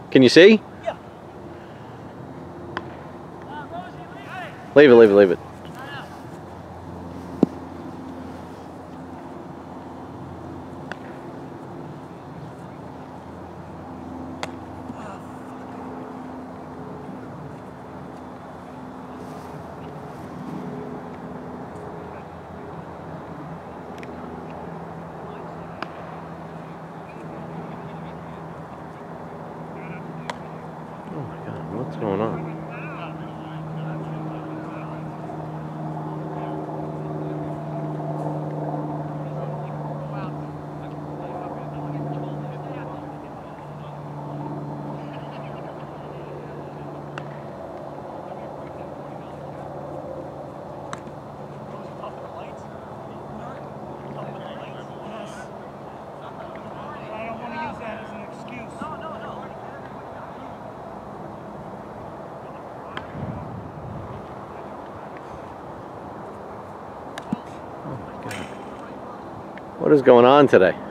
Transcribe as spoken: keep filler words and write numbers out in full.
Can you see? Yeah. Leave it, leave it, leave it. Oh my God, what's going on? What is going on today?